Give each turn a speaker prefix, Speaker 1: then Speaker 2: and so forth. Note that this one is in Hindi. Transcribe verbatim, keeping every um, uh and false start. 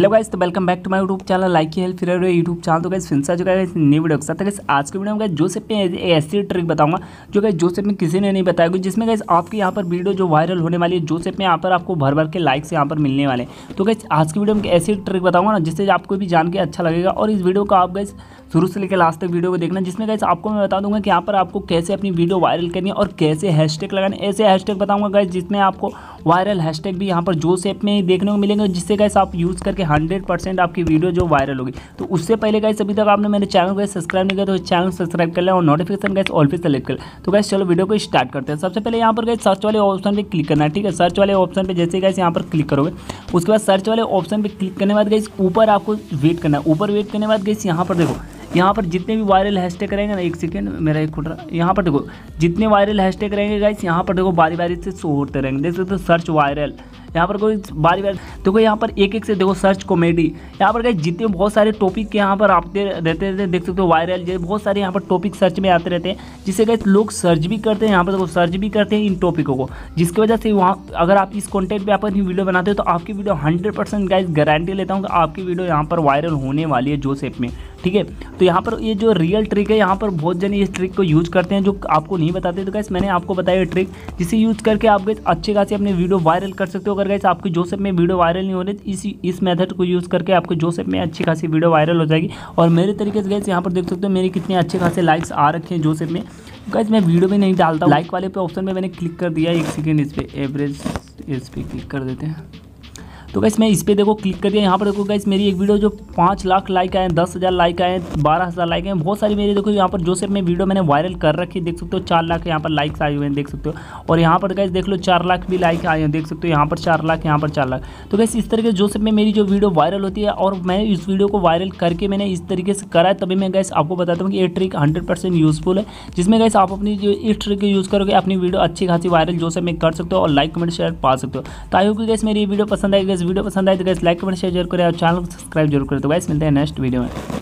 Speaker 1: हेलो गाइस, तो welcome back to my YouTube channel like help फिर यूट्यूब चैनल। तो गाइस फिर से आ चुका है न्यू वीडियो के साथ। गाइस आज के वीडियो में गाइस जोसेफ में ऐसी ट्रिक बताऊंगा जो गाइस जोसेफ में किसी ने नहीं बताया, जिसमें गाइस आपकी यहाँ पर वीडियो जो वायरल होने वाली है जोसेफ में यहाँ पर आपको भर भर के लाइक्स यहाँ पर मिलने वाले हैं। तो गाइस आज की वीडियो में ऐसी ट्रिक बताऊंगा ना जिससे आपको भी जान के अच्छा लगेगा, और इस वीडियो को आप गाइस शुरू से लेकर लास्ट तक वीडियो को देखना, जिसमें गाइस आपको मैं बता दूंगा कि यहाँ पर आपको कैसे अपनी वीडियो वायरल करनी है और कैसे हैशटैग लगाने। ऐसे हैशटैग बताऊंगा गाइस जिसमें आपको वायरल हैशटैग भी यहाँ पर जोसेफ में देखने को मिलेंगे, जिससे गाइस आप यूज़ करके हंड्रेड परसेंट आपकी वीडियो जो वायरल होगी। तो उससे पहले गाइस अभी तक आपने मेरे चैनल को सब्सक्राइब नहीं किया तो चैनल सब्सक्राइब कर लें और नोटिफिकेशन गाइस ऑल पे सेलेक्ट कर लें। तो गाइस चलो वीडियो को स्टार्ट करते हैं। सबसे पहले यहाँ पर गाइस सर्च वाले ऑप्शन पे क्लिक करना है, ठीक है। सर्च वाले ऑप्शन पे जैसे गाइस यहाँ पर क्लिक करोगे, उसके बाद सर्च वाले ऑप्शन पे क्लिक करने के बाद गाइस ऊपर आपको वेट करना है। ऊपर वेट करने के बाद गाइस यहाँ पर देखो, यहाँ पर जितने भी वायरल हैशटैग रहेंगे ना, एक सेकेंड मेरा एक खुट रहा, यहाँ पर देखो जितने वायरल हैशटैग रहेंगे गाइस यहाँ पर देखो बारी बारी से शो होते रहेंगे। देख सकते हो सर्च वायरल, यहाँ पर कोई बारी बारी देखो यहाँ पर एक एक से देखो सर्च कॉमेडी, यहाँ पर गाइस जितने बहुत सारे टॉपिक यहाँ पर आते रहते रहते देख सकते हो वायरल, जैसे बहुत सारे यहाँ पर टॉपिक सर्च में आते रहते हैं, जिससे गाइस लोग सर्च भी करते हैं। यहाँ पर देखो सर्च भी करते हैं इन टॉपिकों को, जिसकी वजह से वहाँ अगर आप इस कंटेंट पे आप अपनी वीडियो बनाते हो तो आपकी video hundred percent guys guarantee लेता हूँ कि आपकी वीडियो यहाँ पर वायरल होने वाली है जोसेफ में, ठीक है। तो यहाँ पर ये जो रियल ट्रिक है, यहाँ पर बहुत जन इस ट्रिक को यूज़ करते हैं जो आपको नहीं बताते। तो गाइस मैंने आपको बताया ट्रिक जिसे यूज़ करके आप गाइस अच्छे खासी अपनी वीडियो वायरल कर सकते हो। अगर गाइस आपकी जोसेफ में वीडियो वायरल नहीं हो रही, इस इस मेथड को यूज़ करके आपके जोसेफ में अच्छी खासी वीडियो वायरल हो जाएगी। और मेरे तरीके से गाइस यहाँ पर देख सकते हो मेरे कितने अच्छे खासे लाइक्स आ रखे हैं जोसेफ में। गाइस मैं वीडियो भी नहीं डालता हूँ, लाइक वाले पे ऑप्शन में मैंने क्लिक कर दिया। एक सेकेंड इस पर एवरेज इस पर क्लिक कर देते हैं। तो गाइस मैं इस पर देखो क्लिक कर दिया। यहाँ पर देखो गाइस मेरी एक वीडियो जो पाँच लाख लाइक आए, दस हज़ार लाइक आए, बारह हज़ार लाइक आए, बहुत सारी मेरी देखो यहाँ पर जोसेफ में वीडियो मैंने वायरल कर रखी है। देख सकते हो चार लाख यहाँ पर लाइक्स आए हुए हैं, देख सकते हो। और यहाँ पर गाइस देख लो चार लाख भी लाइक आए हैं, देख सकते हो। यहाँ पर चार लाख, यहाँ पर चार लाख। तो गाइस इस तरीके से जोसेफ में मेरी जो वीडियो वायरल होती है, और मैं इस वीडियो को वायरल करके मैंने इस तरीके से करा है, तभी मैं गाइस आपको बताता हूँ कि ये ट्रिक हंड्रेड परसेंट यूजफुल है, जिसमें गाइस आप अपनी जो इस ट्रिक को यूज़ करोगे अपनी वीडियो अच्छी खासी वायरल जोसेफ में कर सकते हो और लाइक कमेंट शेयर पा सकते हो। तो आई होप कि गाइस मेरी वीडियो पसंद आई। गाइस वीडियो पसंद आई तो गाइस लाइक कमेंट शेयर जरूर करें और चैनल को सब्सक्राइब जरूर करें। तो गाइस मिलते हैं नेक्स्ट वीडियो में।